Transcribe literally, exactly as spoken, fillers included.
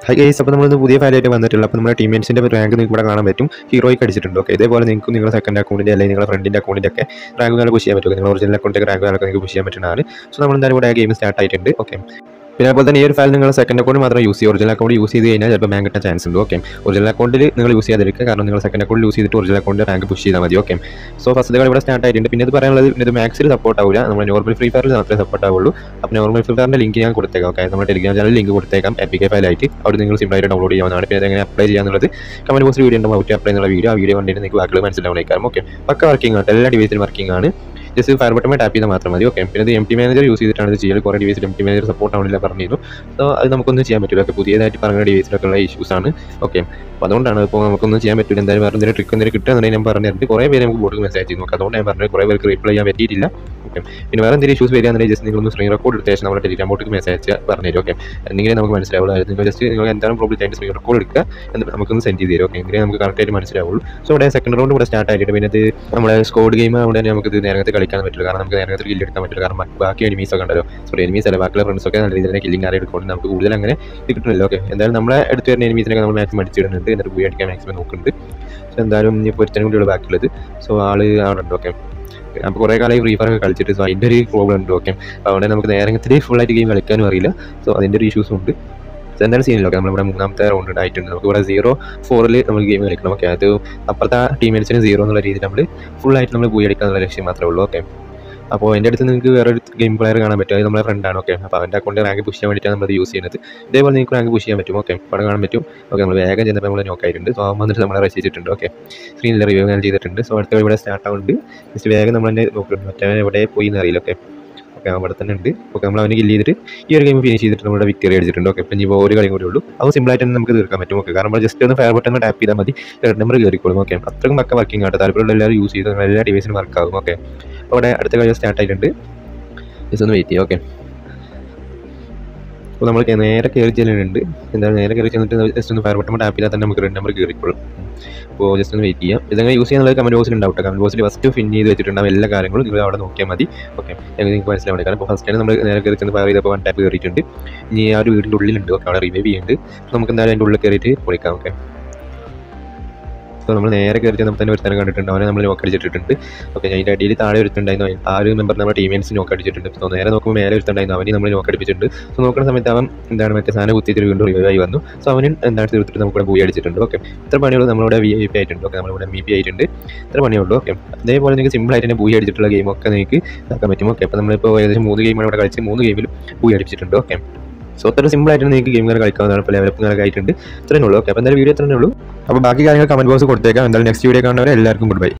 High guys, അപ്പോൾ നമ്മൾ പുതിയ ഫയലായിട്ട് വന്നിട്ടുള്ള അപ്പോൾ നമ്മുടെ ടീംമേറ്റ്സിൻ്റെ റാങ്ക് നിങ്ങൾക്ക് ഇവിടെ കാണാൻ പറ്റും. ഹീറോയ്ക്ക് അടിച്ചിട്ടുണ്ട്. ഓക്കെ, ഇതേപോലെ നിങ്ങൾക്ക് നിങ്ങളുടെ സെക്കൻഡ് അക്കൗണ്ടിൻ്റെ അല്ലെങ്കിൽ നിങ്ങളുടെ ഫ്രണ്ടിൻ്റെ അക്കൗണ്ടിൻ്റെ ഒക്കെ റാങ്കുകൾ പുഷ് ചെയ്യാൻ പറ്റും. നിങ്ങൾ ഒറിജിനൽ അക്കൗണ്ടിൻ്റെ റാങ്കുകളൊക്കെ നിങ്ങൾക്ക് പുഷ് ചെയ്യാൻ പറ്റുന്നതാണ്. സോ നമ്മൾ എന്തായാലും ഇവിടെ ഗെയിം സ്റ്റാർട്ട് ആയിട്ടുണ്ട്. ഓക്കെ, പിന്നെ അതുപോലെ തന്നെ ഈ ഒരു ഫയൽ നിങ്ങൾ സെക്കൻഡ് അക്കൗണ്ട് മാത്രം യൂസ് ചെയ്യുക. ഒറിജിനൽ അക്കൗണ്ട് യൂസ് ചെയ്ത് കഴിഞ്ഞാൽ ചിലപ്പോൾ ബാങ്ക് കിട്ടാൻ ചാൻസ് ഉണ്ട്. ഓക്കെ, ഒറിജിനൽ അക്കൗണ്ടിൽ നിങ്ങൾ യൂസ് ചെയ്യാതിരിക്കുക, കാരണം നിങ്ങൾ സെക്കൻഡ് അക്കൗണ്ട് യൂസ് ചെയ്തിട്ട് ഒറിജിനൽ അക്കൗണ്ട് റാങ്ക് പുഷ് ചെയ്താൽ മതി. ഓക്കെ, സോ ഫസ്റ്റ് കളി ഇവിടെ സ്റ്റാർട്ട് ആയിട്ടുണ്ട്. പിന്നെ ഇത് പറയാനുള്ളത് ഇത് മാക്സിൽ സപ്പോർട്ട് ആവില്ല, നമ്മൾ നോർമൽ ഫ്രീ ഫയറിൽ മാത്രമേ സപ്പോർട്ട് ആവുള്ളൂ. അപ്പോൾ നോർമൽ ഫ്രീ ഫയറിൻ്റെ ലിങ്ക് ഞാൻ കൊടുത്തേക്കാം. ഓക്കെ, നമ്മുടെ ടെലിഗ്രാം ചാനൽ ലിങ്ക് കൊടുത്തേക്കാം എ പി കെ ഫയലായിട്ട്. അവിടെ നിങ്ങൾ സിമ്പിളായിട്ട് ഡൗൺലോഡ് ചെയ്യാവുന്നതാണ്. പിന്നെ എങ്ങനെ അപ്ലൈ ചെയ്യാന്നുള്ളത് കമന്റ് ബോക്സിൽ വീഡിയോ ഉണ്ടാവും. അപ്ലൈ എന്നുള്ള വീഡിയോ ആ വീഡിയോ കണ്ടിട്ട് നിങ്ങൾക്ക് വാക്കുകൾ മനസ്സിലാവുന്നേക്കാം. ഓക്കെ, പക്ക വർക്കിംഗ് ആണ്, എല്ലാ ഡിവൈസിലും വർക്കിംഗ് ആണ്. ജസ്റ്റ് ഫയർ ബട്ടൺ ടാപ്പ് ചെയ്താൽ മാത്രം മതി. ഓക്കെ, പിന്നെ ഇത് എം ടി മാനേജർ യൂസ് ചെയ്തിട്ടാണ് ഇത് ചെയ്യൽ. കുറേ ഡിവൈസിൽ എം ടി മാനേജർ സപ്പോർട്ട് ആവുന്നില്ല പറഞ്ഞിരുന്നു. സോ അത് നമുക്കൊന്നും ചെയ്യാൻ പറ്റില്ല. ഒക്കെ പുതിയതായിട്ട് പറഞ്ഞ ഡിവൈസിലൊക്കെ ഉള്ള ഇഷ്യൂസ് ആണ്. ഓക്കെ, അപ്പോൾ അതുകൊണ്ടാണ് ഇപ്പോൾ നമുക്കൊന്നും ചെയ്യാൻ പറ്റില്ല. എന്തായാലും വേറെ എന്തെങ്കിലും ട്രിക്ക് എന്തെങ്കിലും കിട്ടുകയാണെന്നുണ്ടെങ്കിൽ ഞാൻ പറഞ്ഞിട്ടുണ്ട്. കുറേ പേര് നമുക്ക് ബോർഡിൽ മെസ്സേജ് ചെയ്തു നോക്കാം. അതുകൊണ്ട് ഞാൻ പറഞ്ഞത് കുറേ പേർക്ക് റിപ്ലൈ ചെയ്യാൻ പറ്റിയിട്ടില്ല. ഓക്കെ, പിന്നെ വേറെ എന്തെങ്കിലും ഇഷ്യൂസ് വരികയാണെന്നുണ്ടെങ്കിൽ ജസ്റ്റ് നിങ്ങളൊന്ന് സ്ക്രീൻ റെക്കോർഡ് എടുത്ത ശേഷം നമ്മുടെ ടെലിഗ്രാം ബോട്ടിൽ മെസ്സേജ് പറഞ്ഞുതരും. ഓക്കെ, എന്തെങ്കിലും നമുക്ക് മനസ്സിലാവുള്ളൂ. നിങ്ങൾ ജസ്റ്റ് നിങ്ങൾ എന്താണ് പ്രോബ്ലം ആയിട്ട് സ്ക്രീൻ റെക്കോർഡ് എടുക്കുക എന്നിട്ട് നമുക്കൊന്ന് സെൻഡ് ചെയ്ത് തരും. ഓക്കെ, എങ്കിലും നമുക്ക് കറക്റ്റായിട്ട് മനസ്സിലാവുള്ളൂ. സോ ഇവിടെ സെക്കൻഡ് റൗണ്ട് ഇവിടെ സ്റ്റാർട്ട് ആയിട്ട് പിന്നെ ഇത് നമ്മുടെ സ്കോഡ് ഗെയിം അവിടെ നമുക്ക് ഇത് നേരത്തെ കളിക്കാൻ പറ്റില്ല, കാരണം നമുക്ക് നേരത്തെ കില്ല് എടുക്കാൻ പറ്റില്ല. കാരണം ബാക്കി എനിമീസ് ഒക്കെ ഉണ്ടല്ലോ, സോറി എനിമീസ് അല്ല, ബാക്കിയുള്ള ഫ്രണ്ട്സൊക്കെ നല്ല രീതിയിൽ കില്ലിംഗ് ആരെ എടുക്കുന്നുണ്ട്. നമുക്ക് കൂടുതൽ അങ്ങനെ ഇത് കിട്ടുന്നില്ല. ഓക്കെ, എന്തായാലും നമ്മളെ എടുത്ത് വരുന്ന എനിമീസിനൊക്കെ നമ്മൾ മാക്സിമം അടിച്ചിടുന്നുണ്ട്, എന്നിട്ട് പോയി അടിക്കാൻ മാക്സിമം നോക്കുന്നുണ്ട്. സോ എന്തായാലും ഇനി പൊരുത്തനും കൂടിയുള്ള ബാക്കിയുള്ളത്. സോ ആള് അവിടെ ഉണ്ട്. ഓക്കെ, അപ്പോൾ കുറേ കാലമായി ഫ്രീ ഫയർ ഒക്കെ കളിച്ചിട്ട് സോ അതിൻ്റെ ഒരു പ്രോബ്ലം ഉണ്ട്. ഓക്കെ, അതുകൊണ്ട് നമുക്ക് നേരത്തിൽ ഫുള്ളായിട്ട് ഗെയിം കളിക്കാനും അറിയില്ല. സോ അതിൻ്റെ ഒരു ഇഷ്യൂസും ഉണ്ട്. സോ എന്തായാലും സീനില്ല. ഓക്കെ, നമ്മളിവിടെ മൂന്നാമത്തെ റൗണ്ട് ആയിട്ടുണ്ട്. നമുക്ക് ഇവിടെ സീറോ ഫോറിൽ നമ്മൾ ഗെയിം കളിക്കണം. ഓക്കെ, അത് അപ്പുറത്തെ ടീമേറ്റ്സിന് സീറോ എന്നുള്ള രീതിയിൽ നമ്മൾ ഫുള്ളായിട്ട് നമ്മൾ പോയി അടിക്കാനുള്ള ലക്ഷ്യം മാത്രമേ ഉള്ളൂ. ഓക്കെ, അപ്പോൾ എൻ്റെ അടുത്ത് നിങ്ങൾക്ക് വേറൊരു ഗെയിം പ്ലെയർ കാണാൻ പറ്റും. അത് നമ്മളെ ഫ്രണ്ടാണ്. ഓക്കെ, അപ്പോൾ അവൻ്റെ അക്കൗണ്ട് റാങ്ക് പുഷ് ചെയ്യാൻ വേണ്ടിയിട്ടാണ് നമ്മൾ യൂസ് ചെയ്യുന്നത്. ഇതേപോലെ നിങ്ങൾക്ക് റാങ്ക് പുഷ് ചെയ്യാൻ പറ്റും. ഓക്കെ, അവിടെ കാണാൻ പറ്റും. ഓക്കെ, നമ്മൾ വേഗം ചെയ്യുന്നപ്പോൾ നമ്മൾ നോക്കായിട്ടുണ്ട്. സോ അവൻ വന്നിട്ട് നമ്മളെ രക്ഷിച്ചിട്ടുണ്ട്. ഓക്കെ, സ്ക്രീനിൽ റിവ്യൂ ഞാൻ ചെയ്തിട്ടുണ്ട്. സോ അടുത്ത ഇവിടെ സ്റ്റാർട്ട് ആവുന്നുണ്ട്. ജസ്റ്റ് വേഗം നമ്മൾ തന്നെ നോക്കുന്നുണ്ട്. മറ്റേ എവിടെ പോയി എന്ന് അറിയില്ല. ഓക്കെ, ഓക്കെ അവിടെ തന്നെ ഉണ്ട്. ഓക്കെ, നമ്മൾ അവന് കില്ല് ചെയ്തിട്ട് ഈ ഒരു ഗെയിം ഫിനിഷ് ചെയ്തിട്ട് നമ്മുടെ വിക്ടറി അടിച്ചിട്ടുണ്ട്. ഓക്കെ, ഇപ്പം ഇപ്പോൾ ഒരു കളിയും കൂടി ഉള്ളൂ. അത് സിമ്പിളായിട്ട് തന്നെ നമുക്ക് തീർക്കാൻ പറ്റും. ഓക്കെ, കാരണം നമ്മൾ ജസ്റ്റ് ഒന്ന് ഫയർ ബട്ടൺ ടാപ്പ് ചെയ്താൽ മതി, റെഡ് നമ്പർ കയറിക്കോളും. ഓക്കെ, അത്രയും പക്ക വർക്കിംഗ് ആയിട്ട് താല്പര്യമുള്ള എല്ലാവരും യൂസ് ചെയ്ത് എല്ലാ ഡിവൈസിനും വർക്കാകും. ഓക്കെ, അവിടെ അടുത്ത കളി സ്റ്റാർട്ട് ആയിട്ടുണ്ട്. ജസ്റ്റ് ഒന്ന് വെയിറ്റ് ചെയ്യാം. ഓക്കെ, അപ്പോൾ നമ്മൾ നേരെ കയറി ചെല്ലുന്നുണ്ട്. എന്തായാലും നേരെ കയറി ചെന്നിട്ട് ജസ്റ്റ് ഒന്ന് ഫയർ ബട്ടൺ ടാപ്പ് ചെയ്താൽ തന്നെ നമുക്ക് റെഡ് നമ്പർ കയറിക്കോളും. അപ്പോൾ ജസ്റ്റ് ഒന്ന് വെയിറ്റ് ചെയ്യാം. ഇതെങ്ങനെ യൂസ് ചെയ്യാനുള്ളത് കമന്റ് ബോക്സിൽ ഉണ്ടാവും. കമന്റ് ബോക്സിൽ ഫസ്റ്റ് ഫിൻ ചെയ്ത് വെച്ചിട്ടുണ്ടാവും എല്ലാ കാര്യങ്ങളും. നിങ്ങൾ അവിടെ നോക്കിയാൽ മതി. ഓക്കെ, നിങ്ങൾക്ക് മനസ്സിലാവും. കാരണം ഇപ്പോൾ ഫസ്റ്റ് ടൈം നമ്മൾ നേരെ കയറി ചെന്ന് ഫയർ ചെയ്തപ്പോൾ വൺ ടാപ്പ് കയറിയിട്ടുണ്ട്. ഇനി ആ ഒരു വീടിൻ്റെ ഉള്ളിലുണ്ട്. ഓക്കെ, അവിടെ റിവൈവ് ചെയ്യുന്നുണ്ട്. അപ്പോൾ നമുക്ക് എന്തായാലും അതിൻ്റെ ഉള്ളിൽ കയറിയിട്ട് പൊളിക്കാം. ഓക്കെ, അപ്പോൾ നമ്മൾ നേരെ കയറി നമ്മൾ തന്നെ ഒരുത്തരം കണ്ടിട്ടുണ്ട്. അവനെ നമ്മൾ നോക്ക് അടിച്ചിട്ടുണ്ട്. ഓക്കെ, അതിൻ്റെ അടിയിൽ താഴെ ഒരുത്തുണ്ടായിരുന്നു. ആ ഒരു മെമ്പർ നമ്മുടെ ടീമേറ്റ്സ് നോക്ക് അടിച്ചിട്ടുണ്ട്. സോ നേരെ നോക്കുമ്പോൾ മേലെ ഒരുത്തുണ്ടായിരുന്നു. അവനെ നമ്മൾ നോക്ക് അടിപ്പിച്ചിട്ടുണ്ട്. സോ നോക്കുന്ന സമയത്ത് അവൻ എന്താണ് മറ്റേ സാധനം കുത്തിയിട്ട് വീണ്ടും റിവൈവ് ആയി വന്നു. സോ അവന് എന്താണ് തീർത്തിട്ട് നമുക്കിവിടെ പോയി അടിച്ചിട്ടുണ്ട്. ഓക്കെ, ഇത്ര പണിയുള്ളൂ. നമ്മളിവിടെ വി ഐ പി ആയിട്ടുണ്ട്. ഓക്കെ, നമ്മളിവിടെ എം ഇ പി ആയിട്ടുണ്ട്. ഇത്ര പണിയുള്ളൂ. ഓക്കെ, അതേപോലെ നിങ്ങൾക്ക് സിമ്പിളായിട്ട് തന്നെ പോയി അടിച്ചിട്ടുള്ള ഗെയിമൊക്കെ നിങ്ങൾക്ക് ഇതാക്കാൻ പറ്റും. ഓക്കെ, അപ്പോൾ നമ്മളിപ്പോൾ ഏകദേശം മൂന്ന് ഗെയിമാണ് ഇവിടെ കളിച്ച് മൂന്ന് ഗെയിമിലും പോയി അടിച്ചിട്ടുണ്ട്. ഓക്കെ, സോ അത്ര സിമ്പിളായിട്ട് നിങ്ങൾക്ക് ഗെയിമുകൾ കളിക്കാവുന്നതാണ്. ഇപ്പോൾ ലെവലപ്പ് ആയിട്ടുണ്ട്. ഇത്രയേ ഉള്ളൂ. ഓക്കെ, അപ്പോൾ എന്തായാലും വീഡിയോ ഇത്രയേ ഉള്ളൂ. അപ്പോൾ ബാക്കി കാര്യങ്ങൾ കമന്റ് ബോക്സ് കൊടുത്തേക്കാം. എന്തായാലും നെക്സ്റ്റ് വീഡിയോ കാണുന്നവരെ എല്ലാവർക്കും ഗുഡ് ബൈ.